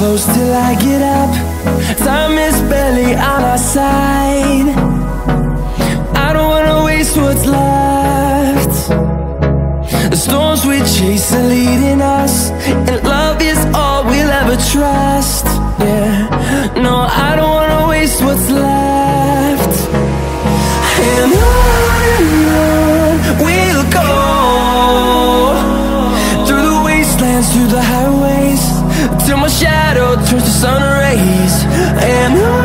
close till I get up. Time is barely on our side. I don't wanna waste what's left. The storms we chase are leading us, and love is all we'll ever trust. Yeah, no, I don't wanna waste what's left. And on we'll go, through the wastelands, through the highways, till my shadow turns to sun rays. And